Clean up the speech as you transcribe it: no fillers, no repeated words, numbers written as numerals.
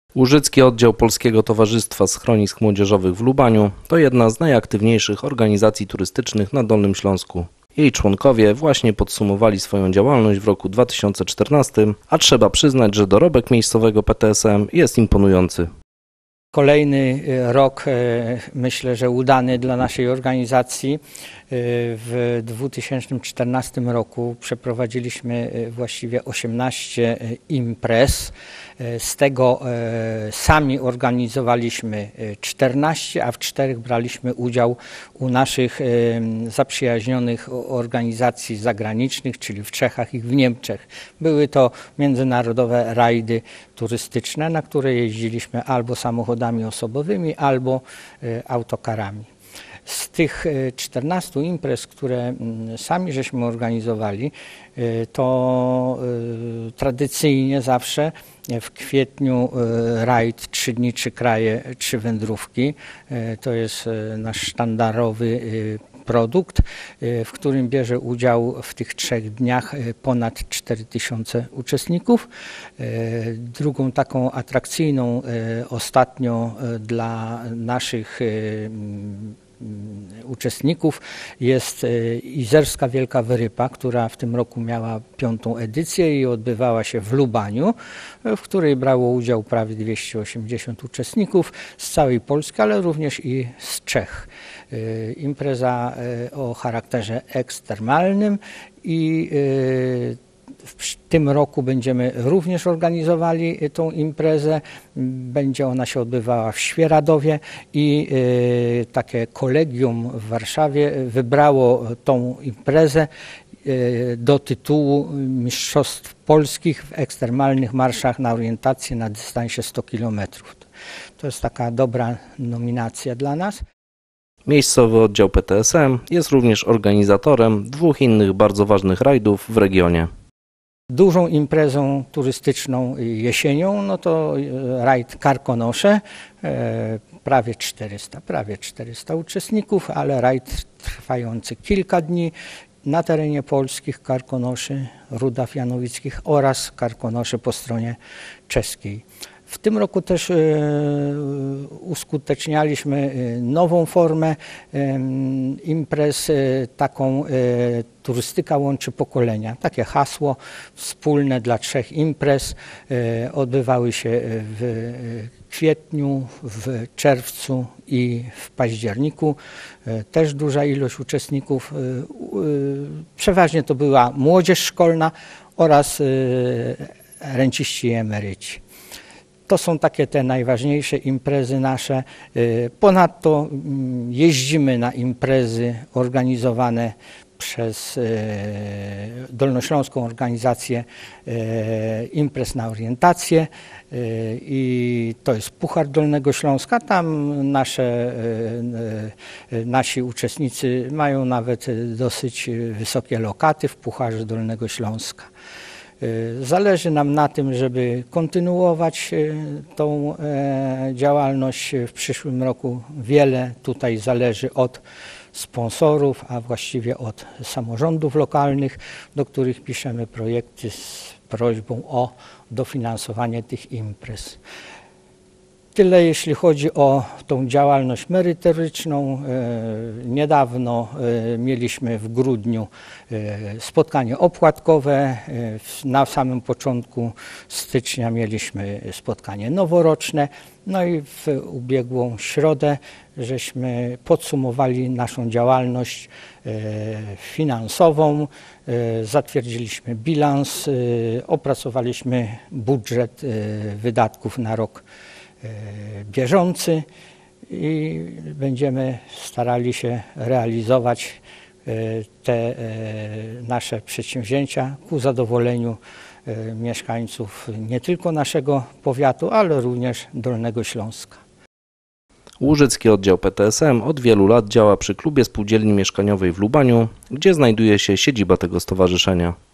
Łużycki Oddział Polskiego Towarzystwa Schronisk Młodzieżowych w Lubaniu to jedna z najaktywniejszych organizacji turystycznych na Dolnym Śląsku. Jej członkowie właśnie podsumowali swoją działalność w roku 2014, a trzeba przyznać, że dorobek miejscowego PTSM jest imponujący. Kolejny rok, myślę, że udany dla naszej organizacji. W 2014 roku przeprowadziliśmy właściwie 18 imprez. Z tego sami organizowaliśmy 14, a w 4 braliśmy udział u naszych zaprzyjaźnionych organizacji zagranicznych, czyli w Czechach i w Niemczech. Były to międzynarodowe rajdy turystyczne, na które jeździliśmy albo samochodami osobowymi, albo autokarami. Z tych 14 imprez, które sami żeśmy organizowali, to tradycyjnie zawsze w kwietniu rajd 3 dni, 3 kraje, 3 wędrówki. To jest nasz sztandarowy produkt, w którym bierze udział w tych 3 dniach ponad 4000 uczestników. Drugą taką atrakcyjną ostatnio dla naszych uczestników jest Izerska Wielka Wyrypa, która w tym roku miała 5. edycję i odbywała się w Lubaniu, w której brało udział prawie 280 uczestników z całej Polski, ale również i z Czech. Impreza o charakterze ekstremalnym i w tym roku będziemy również organizowali tą imprezę. Będzie ona się odbywała w Świeradowie i takie kolegium w Warszawie wybrało tą imprezę do tytułu Mistrzostw Polskich w ekstremalnych marszach na orientację na dystansie 100 km. To jest taka dobra nominacja dla nas. Miejscowy oddział PTSM jest również organizatorem 2 innych bardzo ważnych rajdów w regionie. Dużą imprezą turystyczną jesienią no to rajd Karkonosze, prawie 400 uczestników, ale rajd trwający kilka dni na terenie polskich Karkonoszy, Rudaw Janowickich oraz Karkonoszy po stronie czeskiej. W tym roku też uskutecznialiśmy nową formę imprez, taką turystyka łączy pokolenia. Takie hasło wspólne dla 3 imprez odbywały się w kwietniu, w czerwcu i w październiku. Też duża ilość uczestników. Przeważnie to była młodzież szkolna oraz renciści i emeryci. To są takie te najważniejsze imprezy nasze. Ponadto jeździmy na imprezy organizowane przez Dolnośląską Organizację Imprez na Orientację i to jest Puchar Dolnego Śląska. Tam nasi uczestnicy mają nawet dosyć wysokie lokaty w Pucharze Dolnego Śląska. Zależy nam na tym, żeby kontynuować tą działalność w przyszłym roku. Wiele tutaj zależy od sponsorów, a właściwie od samorządów lokalnych, do których piszemy projekty z prośbą o dofinansowanie tych imprez. Tyle jeśli chodzi o tą działalność merytoryczną. Niedawno mieliśmy w grudniu spotkanie opłatkowe. Na samym początku stycznia mieliśmy spotkanie noworoczne. No i w ubiegłą środę żeśmy podsumowali naszą działalność finansową. Zatwierdziliśmy bilans, opracowaliśmy budżet wydatków na rok bieżący i będziemy starali się realizować te nasze przedsięwzięcia ku zadowoleniu mieszkańców nie tylko naszego powiatu, ale również Dolnego Śląska. Łużycki Oddział PTSM od wielu lat działa przy Klubie Spółdzielni Mieszkaniowej w Lubaniu, gdzie znajduje się siedziba tego stowarzyszenia.